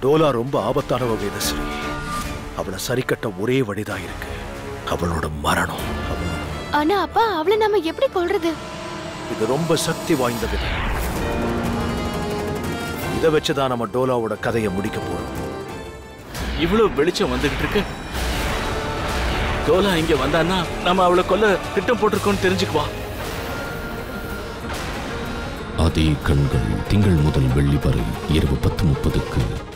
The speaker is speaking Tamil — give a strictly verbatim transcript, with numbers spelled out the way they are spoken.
டோலா ரொம்ப ஆபத்தானவ வேதஸ்ரீ. அவளை சரி கட்ட ஒரே வழிதான் இருக்கு, அவளோட மரணம். ஆனா அப்பா, அவளை நாம எப்படி கொல்றது? இது ரொம்ப சக்தி வாய்ந்த விதை. இதை வச்சுதான் நம்ம டோலாவோட கதையை முடிக்க போறோம். இவ்வளவு வெளிச்சம் வந்துகிட்டு இருக்கு. டோலா இங்க வந்தான்னா நம்ம அவளை கொல்ல திட்டம் போட்டிருக்கோம்னு தெரிஞ்சுக்குவா. அதே கண்கள் திங்கள் முதல் வெள்ளி வரை இரவு பத்து முப்பதுக்கு